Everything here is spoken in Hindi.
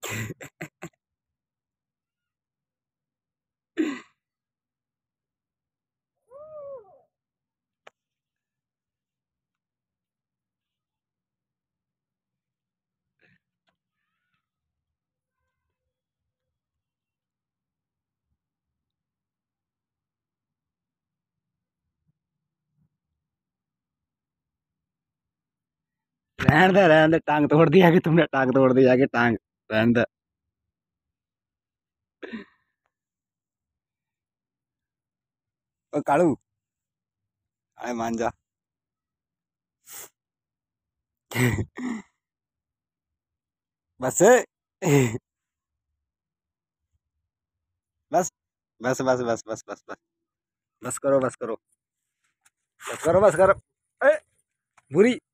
रहने दे, टांग तोड़ दिया कि तुमने, टांग तोड़ दिया कि टांग। रहने दे। ओ कालू, आए मान जा। बस बस बस बस बस बस बस बस बस करो, बस करो, बस करो, बस करो। ए, बुरी